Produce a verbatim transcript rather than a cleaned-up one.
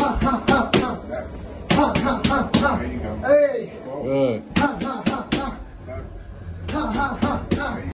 Ha ha ha ha. Ha ha ha ha. There you go. Hey. Good. Ha ha ha.